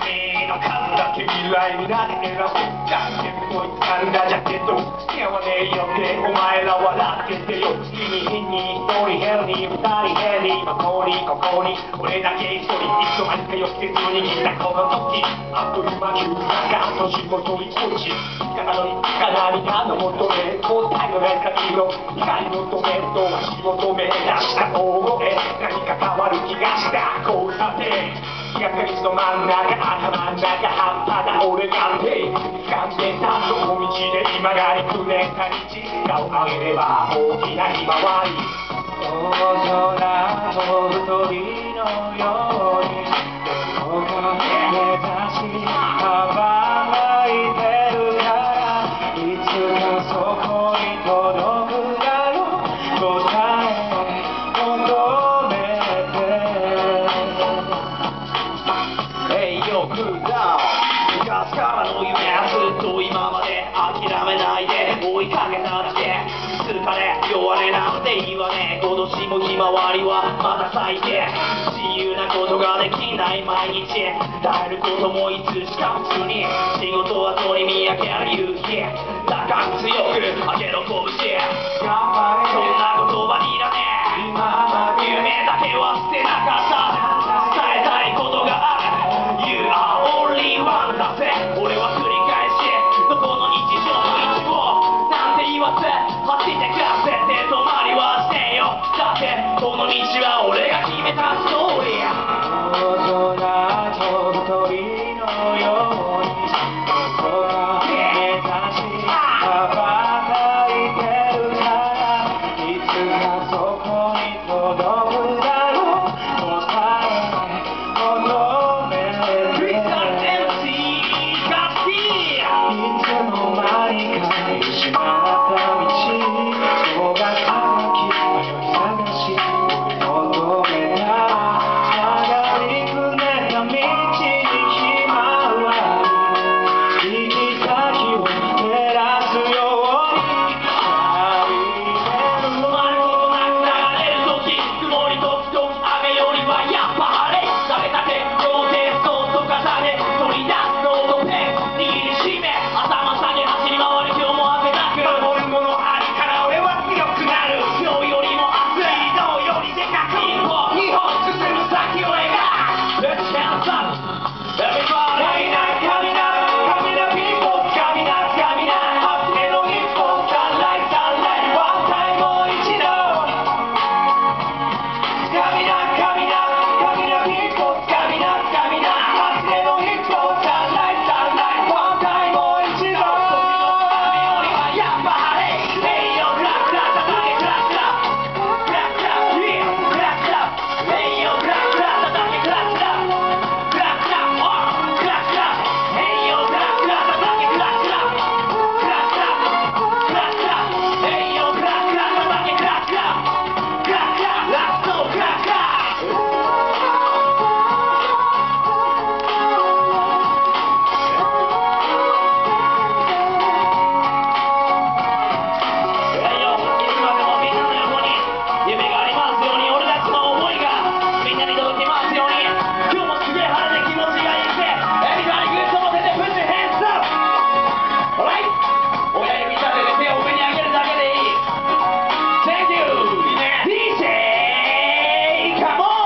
目の数だけ未来になって選ぶじゃんけんぽい掴んだジャケット似合わねえよってお前ら笑っててよ君に一人変に二人変にここにここに俺だけ一人いつの間にか寄せずに来たこの時あっという間急坂年も取り落ちいかがのいか何かの求め答えのない限りの光求めると足求め出した大声何か変わる気がした交差点日がかりの真ん中頭の中半端だ俺なんて掴んでたどの道で今がりくねった道顔上げれば大きなひまわり大空飛ぶ鳥のようにどこか目指し羽ばいてるからいつかそこに届くだろう答え求めて Hey yo cool down 昔からの夢ずっと今まで諦めないで追いかけただけ疲れ弱音なんて言わねえ今年もひまわりはまだ咲いて自由なことができない毎日耐えることもいつしか普通に仕事は取り見上げる夕日だから強く上げろ拳そんな言葉いらねえ夢